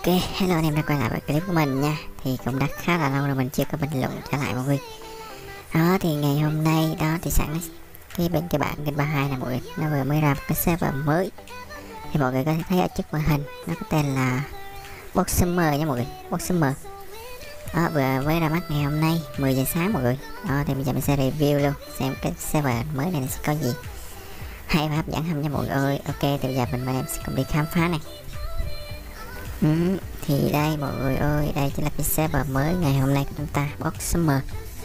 Hello anh em đã quay lại với clip của mình nha. Thì cũng đã khá là lâu rồi mình chưa có bình luận trở lại mọi người. Đó thì ngày hôm nay đó thì sẵn cái bên cái bạn kênh 32 này mọi người, nó vừa mới ra một cái server mới. Thì mọi người có thể thấy ở trước màn hình nó có tên là Boxsummer nha mọi người, Boxsummer. Đó vừa mới ra mắt ngày hôm nay 10 giờ sáng mọi người. Đó thì bây giờ mình sẽ review luôn xem cái server mới này nó sẽ có gì hay và hấp dẫn không nha mọi người ơi. Ok thì bây giờ mình và em sẽ cùng đi khám phá này. Thì đây mọi người ơi, đây chính là cái server mới ngày hôm nay của chúng ta, Boxsummer.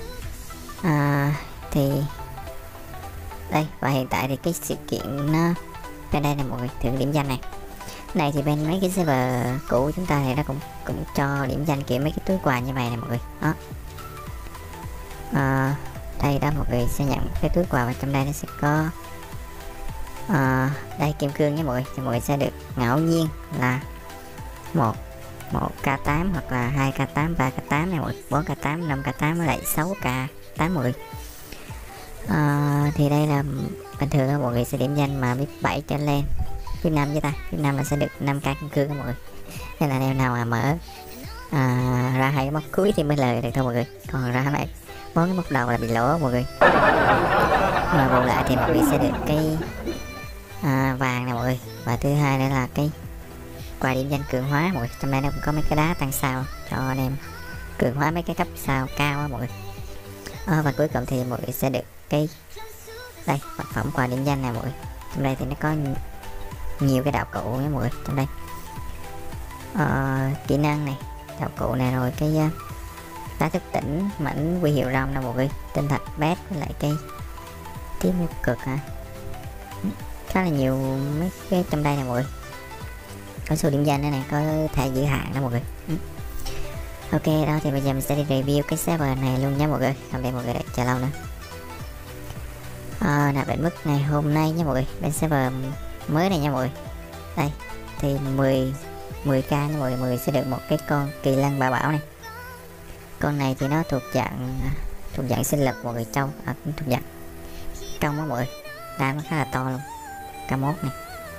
Thì đây, và hiện tại thì cái sự kiện nó bên đây là mọi người, thử điểm danh này thì bên mấy cái server cũ của chúng ta thì nó cũng cho điểm danh kiểu mấy cái túi quà như vậy nè mọi người. Đó đây đó mọi người sẽ nhận cái túi quà, và trong đây nó sẽ có đây kim cương nha mọi người, thì mọi người sẽ được ngẫu nhiên là một k8 hoặc là 2k8, 3k8 này, 4k8, 5k8 với lại 6k8 mọi người. Thì đây là bình thường đó, mọi người sẽ điểm danh mà VIP 7 trở lên, VIP 5 với ta, VIP 5 là sẽ được 5k kim cương đó mọi người. Nên là em nào mà mở ra hai cái móc cuối thì mới lời được thôi mọi người, còn ra này 4 cái móc đầu là bị lỗ mọi người. Mà bù lại thì mọi người sẽ được cái vàng này mọi người, và thứ hai nữa là cái quà điểm danh cường hóa mọi người. Trong đây nó cũng có mấy cái đá tăng sao cho anh em cường hóa mấy cái cấp sao cao á mọi người. Và cuối cùng thì mọi người sẽ được cái đây vật phẩm quà điểm danh này mọi người. Trong đây thì nó có nhiều cái đạo cụ nha mọi người. Trong đây kỹ năng này, đạo cụ này, rồi cái đá thức tỉnh, mảnh huy hiệu rồng nè mọi người, tinh thạch bét với lại cái tiếp một cực hả, khá là nhiều mấy cái trong đây nè mọi người. Có số điểm danh nữa này, có thể giữ hạn đó mọi người. Ok đó thì bây giờ mình sẽ đi review cái server này luôn nha mọi người, không để mọi người đợi chờ lâu nữa. Nạp định mức ngày hôm nay nha mọi người, bên server mới này nha mọi người. Đây thì 10k nha mọi người, mọi người sẽ được một cái con kỳ lân bà bảo này. Con này thì nó thuộc dạng sinh lực mọi người, trâu cũng thuộc dạng trong đó mọi người, đam nó khá là to luôn, K1 này.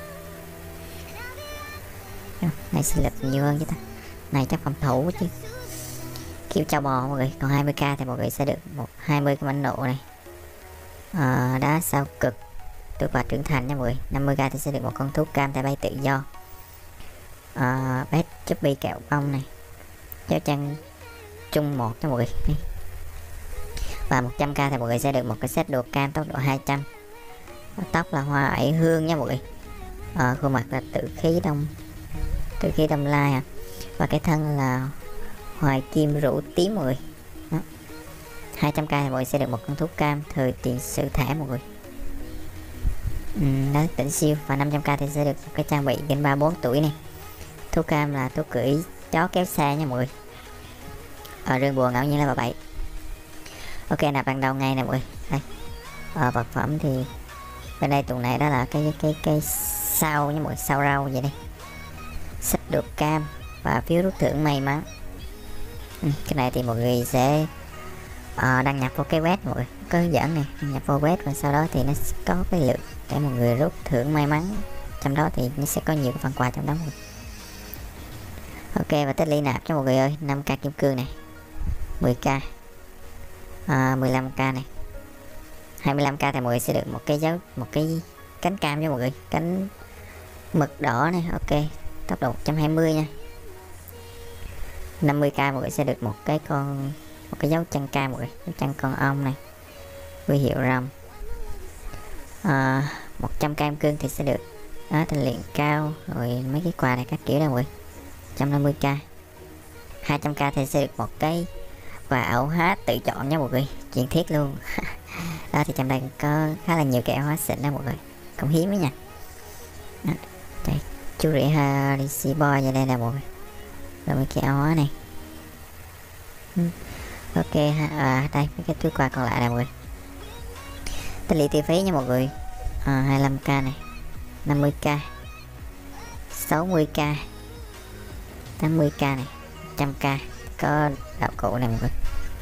Này sinh lực nhiều hơn chứ ta, này chắc phòng thủ chứ, kiểu trâu bò mọi người. Còn 20k thì mọi người sẽ được 20 cái mảnh nộ này, đá sao cực, túi quà trưởng thành nha mọi người. 50k thì sẽ được một con thú cam tay bay tự do, bét chubby kẹo bông này, giáo trang chung 1 cho mọi người. Và 100k thì mọi người sẽ được một cái set đồ cam tốc độ 200. Tóc là hoa ải hương nha mọi người. Khuôn mặt là tử khí đông lai à. Và cái thân là hoài kim rủ tím mọi người. Đó. 200k thì mọi người sẽ được một con thú cam thời tiền sử thẻ mọi người. Đó, tỉnh siêu. Và 500k thì sẽ được một cái trang bị game 34 tuổi này. Thú cam là thú cưỡi chó kéo xe nha mọi người. Rương bùa ngẫu nhiên là 37. Ok, nạp ban đầu ngay nè mọi người. Đây. Vật phẩm thì bên đây tuần này đó là cái sao nha mọi người, sao rau vậy đây. Sách được cam và phiếu rút thưởng may mắn. Cái này thì mọi người sẽ đăng nhập vô cái web mọi người, có hướng dẫn này, đăng nhập vô web, và sau đó thì nó sẽ có cái lượt để mọi người rút thưởng may mắn. Trong đó thì nó sẽ có nhiều cái phần quà trong đó mọi người. Ok, và tích lũy nạp cho mọi người ơi, 5k kim cương này, 10k, 15k này, 25k thì mọi người sẽ được một cái cánh cam cho mọi người, cánh mực đỏ này. Ok, tốc độ 120 nha. 50k mọi người sẽ được một cái dấu chân cam mọi người, dấu chân con ong này, huy hiệu rồng. 100k kim cương thì sẽ được tinh luyện cao, rồi mấy cái quà này các kiểu đó mọi người. 150k. 200k thì sẽ được một cái quà ảo hóa tự chọn nha mọi người, chuyện thiết luôn. Đó thì trong đây có khá là nhiều cái ảo hóa xịn đó mọi người, cũng hiếm đấy nha. Đó. Đây chú rể Harisi Boy vậy đây là mọi người, rồi mấy cái áo hóa này. Ok đây mấy cái túi quà còn lại là mọi người. Tích lũy tiêu phí nha mọi người. 25k này, 50k, 60k, 80k này, 100k có đạo cụ này mọi người.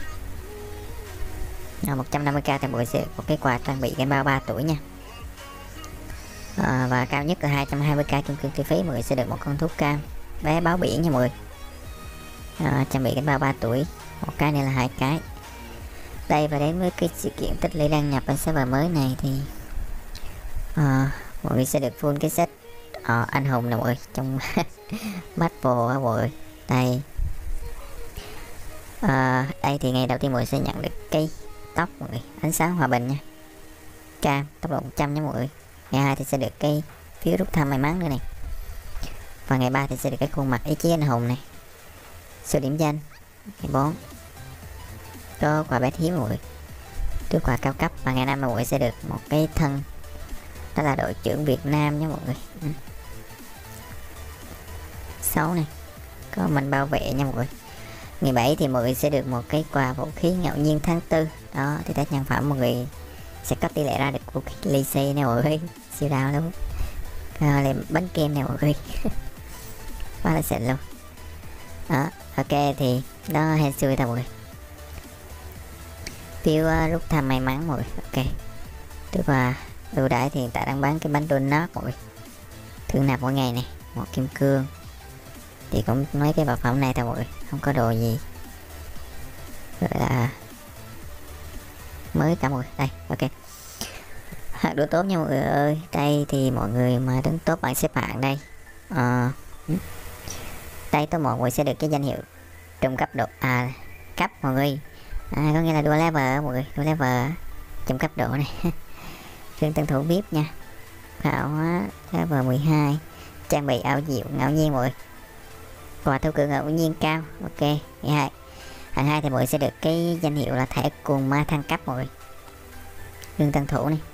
150k thì mọi người sẽ một cái quà trang bị game bao 3 tuổi nha. Và cao nhất là 220k kim cương tiêu phí, mọi người sẽ được một con thú cam. vé báo biển nha mọi người. Trang bị cái bao 3 tuổi, một cái này là 2 cái. Đây, và đến với cái sự kiện tích lũy đăng nhập ở server mới này thì mọi người sẽ được full cái set anh hùng nè mọi người, trong battle á mọi người. Đây, đây thì ngày đầu tiên mọi người sẽ nhận được cây tóc mọi người, ánh sáng hòa bình nha, cam tốc độ 100 nha mọi người. Ngày 2 thì sẽ được cây phiếu rút thăm may mắn nữa này, và ngày 3 thì sẽ được cái khuôn mặt ý chí anh hùng này, số điểm danh. Ngày 4 có quà bé hiếm mọi người, túi quà cao cấp. Và ngày 5 mọi người sẽ được một cái thân, đó là đội trưởng Việt Nam nha mọi người. 6 này có mình bảo vệ nha mọi người. Ngày 7 thì mọi người sẽ được một cái quà vũ khí ngẫu nhiên tháng 4. Đó thì test nhân phẩm mọi người sẽ có tỷ lệ ra được vũ khí ly xe nè mọi người, siêu đau luôn. Là bánh kem nè mọi người. Quá là xịn luôn. Đó, ok thì đó, hên xui thôi mọi người. Phiếu rút thăm may mắn mọi người. Ok, tức là ưu đãi thì hiện tại đang bán cái bánh donut mọi người, thương nạp mỗi ngày này, một kim cương. Thì cũng mấy cái vật phẩm này thôi mọi người, không có đồ gì gọi là mới cả mọi người. Đây, ok, hạt đua tốt nha mọi người ơi. Đây thì mọi người mà đứng top bảng xếp hạng đây, đây top 1 mọi người sẽ được cái danh hiệu trung cấp độ cấp mọi người. Có nghĩa là đua level mọi người, đua level trung cấp độ này. Phiên tân thủ VIP nha, khảo hóa level 12, trang bị ảo diệu ngẫu nhiên mọi người, quà thâu cường ngẫu nhiên cao. Ok, ngày 2 hạng 2 thì mọi người sẽ được cái danh hiệu là thẻ cuồng ma thăng cấp mọi người, lương tân thủ này.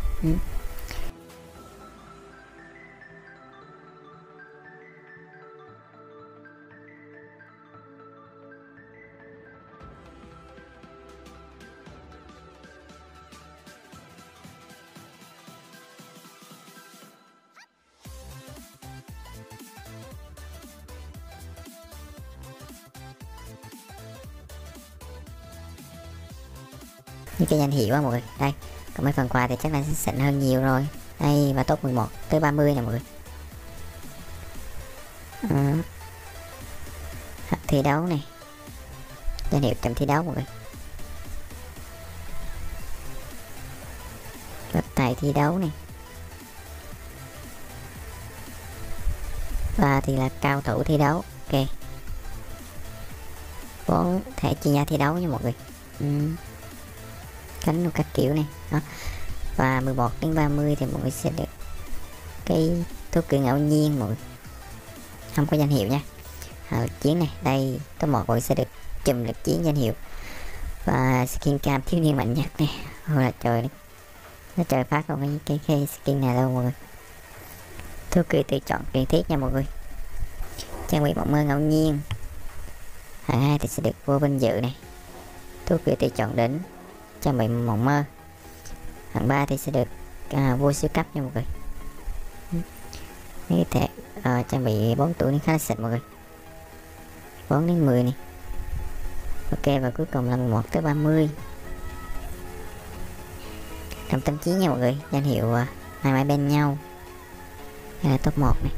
Những cái danh hiệu á mọi người. Đây, còn mấy phần quà thì chắc là sẽ xịn hơn nhiều rồi. Đây, và top 11 tới 30 nè mọi người. Thi đấu này, danh hiệu trong thi đấu mọi người, tài thi đấu này, và thì là cao thủ thi đấu. Ok, 4 thẻ chuyên gia thi đấu nha mọi người, cánh các kiểu này đó. Và 11 đến 30 thì mọi người sẽ được cái thuốc cử ngẫu nhiên mọi người, không có danh hiệu nha. Lực chiến này, đây top 1 mọi người sẽ được chùm lực chiến danh hiệu, và skin cam thiếu niên mạnh nhất này. Ôi là trời đấy, nó trời phát luôn cái skin này luôn mọi người. Thuốc cử tự chọn truyền thiết nha mọi người, trang bị mộng mơ ngẫu nhiên. Hạng 2 thì sẽ được vô vinh dự này, thuốc cử tự chọn đỉnh, trang bị mộng mơ. Hạng 3 thì sẽ được vua siêu cấp nha mọi người, cái thẻ trang bị 4 tuổi nên khá là xịn mọi người, 4 đến 10 này. Ok, và cuối cùng là 11 tới 30 trong tâm trí nha mọi người, danh hiệu hai mãi bên nhau. Đây là top 1 này.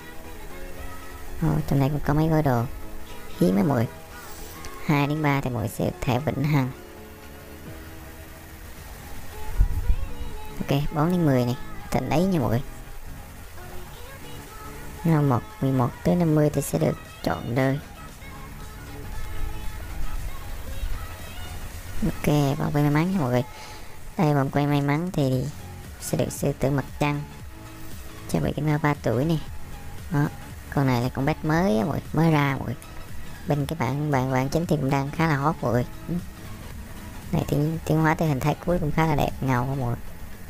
Trong này cũng có mấy gói đồ hiếm á mọi người. 2 đến 3 thì mọi người sẽ được thẻ vĩnh hằng. Ok, 4 đến 10 này, thành đấy nha mọi người. 11 tới 50 thì sẽ được chọn đời. Ok, vòng quay may mắn nha mọi người. Đây, vòng quay may mắn thì sẽ được sư tử mặt trăng, trang bị cái 3 tuổi này. Đó, con này là con bet mới á mọi người, mới ra mọi người. Bên cái bạn chính thì cũng đang khá là hot mọi người. Này tiến hóa tới hình thái cuối cũng khá là đẹp, ngầu mọi người.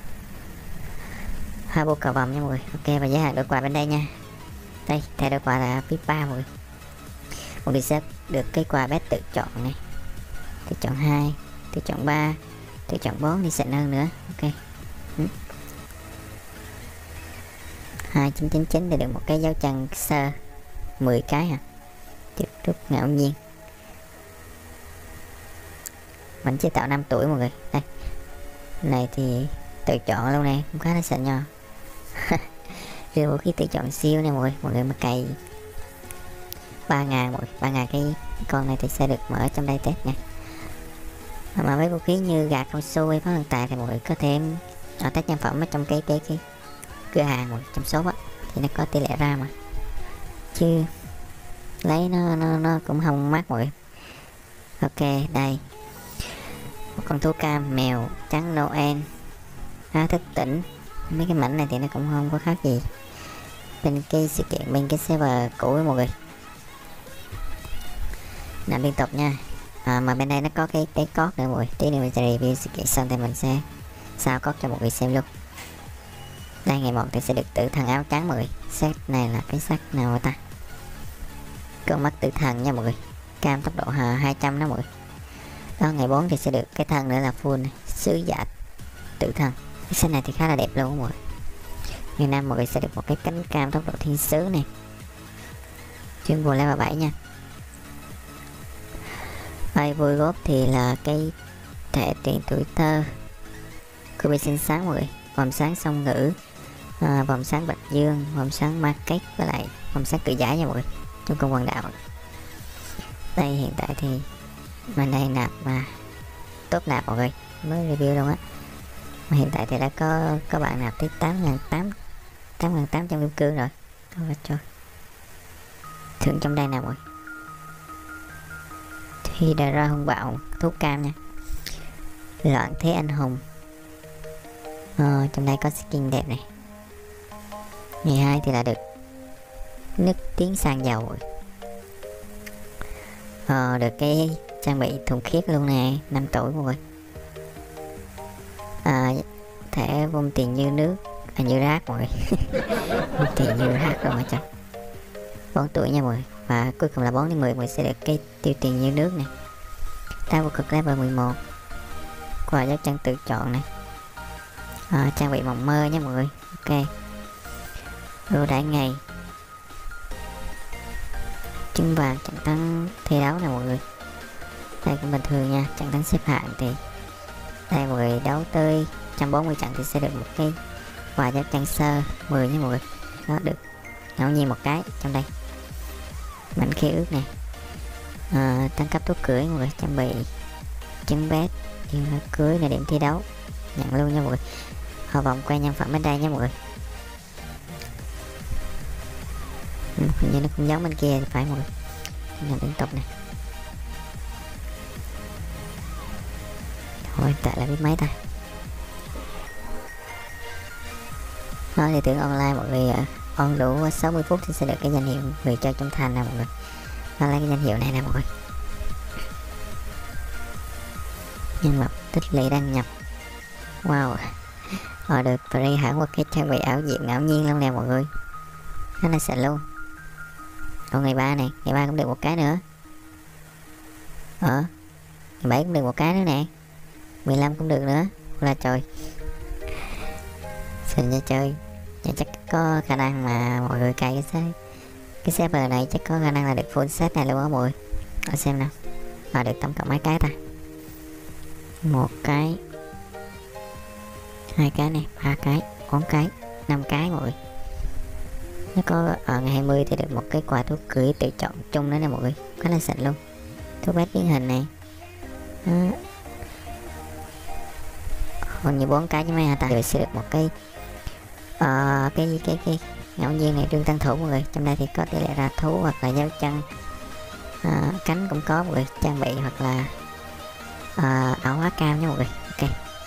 2 bộ cờ vòng nha mọi người. Ok, và giá hàng đổi quà bên đây nha. Đây, thẻ đổi quà là VIP 3 mọi người. Mọi người sẽ được cái quà bet tự chọn này, tự chọn 2, tự chọn 3, tự chọn 4 thì xịn hơn nữa. Ok, 2999 để được một cái dấu chân sơ 10 cái hả, trực rút ngẫu nhiên. Mình chế tạo 5 tuổi mọi người. Đây, này thì tự chọn luôn nè, cũng khá là xịn nha. Rồi vũ khí tự chọn siêu nè mọi người mà cày 3.000 mọi người, 3.000 cái con này thì sẽ được mở trong đây test nha. Mà với vũ khí như gạt cao su hay pháo thần tài thì mọi người có thêm test nhân phẩm ở trong cái cửa hàng một trong số á, thì nó có tỷ lệ ra mà, chứ lấy nó cũng không mắc mọi người. Ok, đây một con thú cam, mèo trắng Noel, thức tỉnh. Mấy cái mảnh này thì nó cũng không có khác gì bên cái sự kiện bên cái server cũ với mọi người, làm liên tục nha. Mà bên đây nó có cái code nữa mọi người, tí nữa mình sẽ review sự kiện xong thì mình sẽ sao code cho mọi người xem luôn. Đây ngày 1 thì sẽ được tử thần áo trắng mọi người. Set này là cái sắc nào ta, con mắt tử thần nha mọi người, cam tốc độ 200 đó mọi người. Đó, ngày 4 thì sẽ được cái thân nữa là full sứ giả tử thần. Cái set này thì khá là đẹp luôn mọi người. Ngày 5 mọi người sẽ được một cái cánh cam tốc độ thiên sứ này, chuyên bộ level 7 nha. Đây vui góp thì là cái thẻ tiền tuổi thơ của bị xinh sáng mọi người, vòng sáng song ngữ, vòng sáng bạch dương, vòng sáng market với lại vòng sáng tự giải nha mọi người, trong cung quần đạo. Đây hiện tại thì mình đây nạp mà tốt nạp mọi người, mới review luôn á. Mà hiện tại thì đã có bạn nạp tới 8.800 kim cương rồi. Thôi cho thưởng trong đây nè mọi người. Thì đã ra hung bạo thuốc cam nha, loạn thế anh hùng. Trong đây có skin đẹp này. Ngày 2 thì là được nước tiếng sang dầu rồi. Được cái trang bị thùng khiết luôn nè, 5 tuổi mọi người. Thẻ vung tiền như nước, như rác mọi người. Vung tiền như rác rồi mà chắc 4 tuổi nha mọi người. Và cuối cùng là 4 đến 10 mọi người sẽ được cái tiêu tiền như nước này. Ta vô cực level 11, quà dấu chân tự chọn này, trang bị mộng mơ nha mọi người. Ok, đồ đại ngày, trứng vàng trận thắng thi đấu nè mọi người. Đây cũng bình thường nha, trận thắng xếp hạng thì đây mọi người đấu tới 140 trận thì sẽ được một cái quà dấu chân sơ 10 nha mọi người. Đó, được ngẫu nhiên một cái trong đây. Mảnh khế ước này, tăng cấp thuốc cưới mọi người, trang bị trứng bét yêu cưới là điểm thi đấu, nhận luôn nha mọi người. Họ vòng quay nhân phẩm bên đây nha mọi người. Hình như nó cũng giống bên kia thì phải mọi người, nhận liên tục này. Thôi tại là biết mấy ta. Nói thì tưởng online mọi người on đủ 60 phút thì sẽ được cái danh hiệu người chơi trung thành nè mọi người. Nó lấy cái danh hiệu này nè mọi người. Nhân vật tích lũy đăng nhập. Wow, họ được free hẳn một cái trang bị ảo diệu ngẫu nhiên luôn nè mọi người, nó là xịn luôn. Còn ngày 3 này, ngày 3 cũng được một cái nữa. Ngày 7 cũng được một cái nữa nè, 15 cũng được nữa. Là trời, xịn nha chơi. Và chắc có khả năng mà mọi người cài cái server này chắc có khả năng là được full set này luôn á mọi người. Ở xem nào, được tổng cộng mấy cái ta, 1 cái, 2 cái này, 3 cái, 4 cái, 5 cái mọi người. Nó có ở ngày 20 thì được một cái quà thuốc cưới tự chọn chung nữa nè mọi người, khá là xịn luôn. Thuốc bét biến hình này. Còn như 4 cái chứ mấy hả ta, rồi sẽ được một cái cái ngẫu nhiên này, trương tăng thủ mọi người. Trong đây thì có tỷ lệ ra thú hoặc là dấu chân, cánh cũng có mọi người, trang bị hoặc là áo hóa cam nha mọi người. Ok,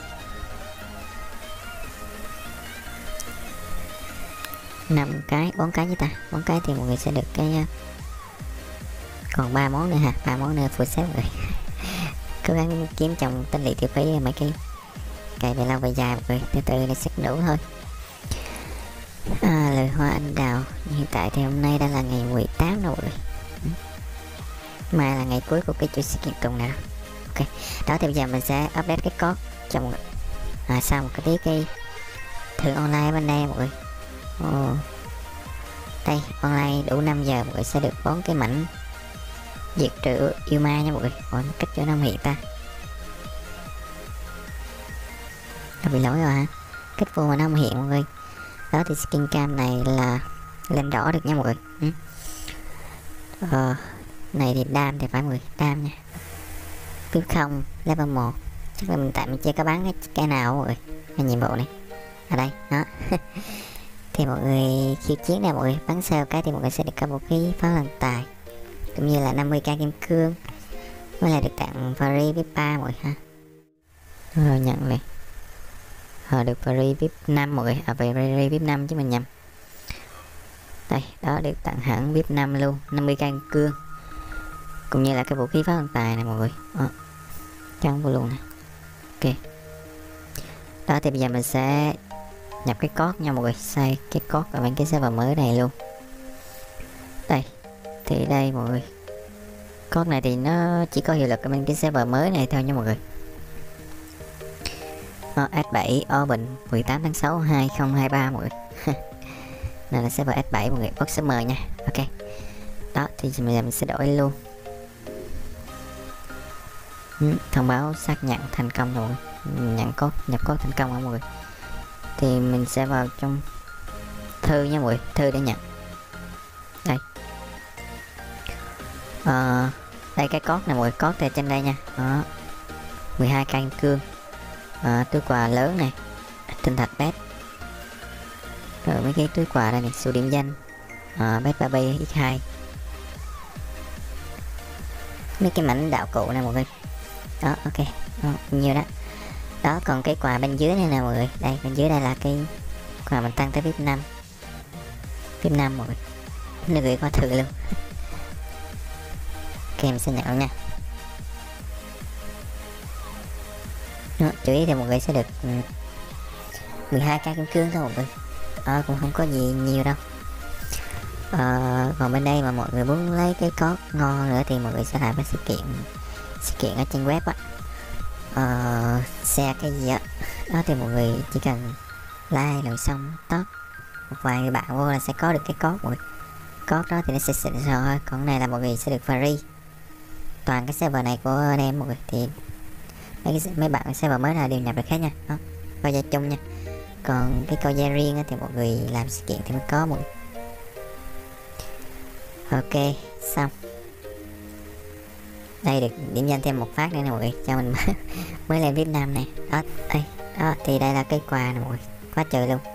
năm cái, 4 cái với ta, 4 cái thì mọi người sẽ được cái còn 3 món nữa ha, 3 món nữa full set rồi. Cố gắng kiếm chồng tinh lị tiêu phí mấy cái cày về lâu về dài mọi người, từ từ nó sẽ đủ thôi. Lời hoa anh đào. Hiện tại thì hôm nay đã là ngày 18 rồi, mai là ngày cuối của cái chuỗi sự kiện tuần này. Ok, đó thì bây giờ mình sẽ update cái code cho mọi người. Sau một cái thử online bên đây mọi người. Đây online đủ 5 giờ mọi người sẽ được 4 cái mảnh diệt trừ yêu ma nha mọi người. Cách chỗ nào hiện ta, nó bị lỗi rồi hả, cách vô mà nó không hiện mọi người. Đó thì skin cam này là lên rõ được nha mọi người. Ờ, này thì đam thì phải 10 đam nha. Tiếp không level 1. Chắc là mình tại mình chưa có bắn cái nào mọi người. Cái nhiệm vụ này ở đây đó. Thì mọi người khiêu chiến này mọi người bắn sao cái thì mọi người sẽ được có một cái pháo lần tài cũng như là 50k kim cương, với lại được tặng free VIP 3 mọi người ha. Rồi nhận liền. Được free VIP 5 mọi người, free VIP 5 chứ mình nhầm. Đây đó, được tặng hẳn VIP 5 luôn, 50k kim cương cũng như là cái vũ khí pháo lần tài này mọi người. Trắng vô luôn nè. Ok, đó thì bây giờ mình sẽ nhập cái code nha mọi người, xây cái code ở bên cái server mới này luôn. Đây thì đây mọi người, code này thì nó chỉ có hiệu lực ở bên cái server mới này thôi nha mọi người. S7 Open 18 tháng 6 2023 mọi người. Này là server S7 mọi người, bot server nha. Ok, đó thì bây giờ mình sẽ đổi luôn. Thông báo xác nhận thành công rồi, nhận code, nhập code thành công rồi mọi người. Thì mình sẽ vào trong thư nha mọi người, thư để nhận. Đây đây cái code này mọi người, code thì trên đây nha. Đó, 12k kim cương, túi quà lớn này, tinh thạch bét, rồi mấy cái túi quà đây này, số điểm danh, bét 3B x2, mấy cái mảnh đạo cụ này mọi người. Đó ok, nhiều đó. Đó còn cái quà bên dưới này nè mọi người, đây bên dưới đây là cái quà mình tăng tới VIP 5, VIP 5 mọi người, nó gửi qua thử luôn. Ok mình sẽ nhận nha. Đó, chú ý thì mọi người sẽ được 12k kim cương thôi mọi người, cũng không có gì nhiều đâu. Còn bên đây mà mọi người muốn lấy cái code ngon nữa thì mọi người sẽ làm cái sự kiện ở trên web á, xe cái gì á đó thì mọi người chỉ cần like rồi xong top một vài người bạn vô là sẽ có được cái code mọi người. Code đó thì nó sẽ xịn rồi, còn này là mọi người sẽ được free toàn cái server này của anh em mọi người. Thì mấy bạn server mới là đều nhập được hết nha, đó coi gia chung nha. Còn cái coi gia riêng thì mọi người làm sự kiện thì mới có mọi người. Ok xong, đây được điểm danh thêm một phát nữa nè mọi người, cho mình mới lên VIP 5 này. Đó đây, đó thì đây là cái quà nè mọi người, quá trời luôn.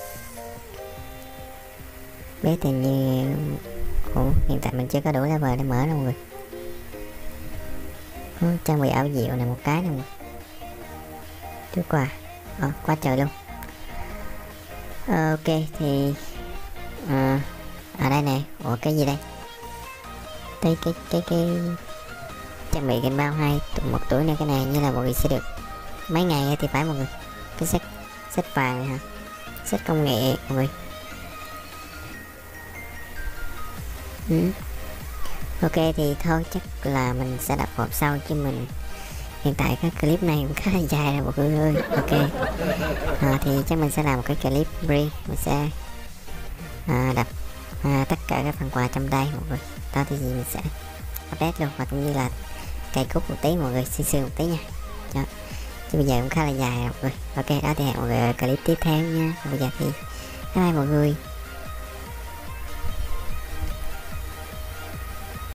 Biết thì như hiện tại mình chưa có đủ level để mở đâu mọi người. Trang bị ảo diệu này một cái nè mọi người, thứ quà quá trời luôn. Ok thì ở đây nè, cái gì đây, cái trang bị game bao 2 một tuổi này, cái này như là mọi người sẽ được mấy ngày thì phải mọi người. Cái set vàng này hả, set công nghệ mọi người. Ok thì thôi chắc là mình sẽ đập hộp sau, chứ mình hiện tại cái clip này cũng khá là dài rồi mọi người ơi. Ok thì chắc mình sẽ làm một cái clip riêng, mình sẽ đập tất cả các phần quà trong đây mọi người. Đó thì mình sẽ update luôn, và cũng như là cày cút một tí mọi người, xương một tí nha. Đó. Chứ bây giờ cũng khá là dài rồi mọi người. Ok đó thì hẹn mọi người ở clip tiếp theo nha. Bây giờ thì bye bye mọi người.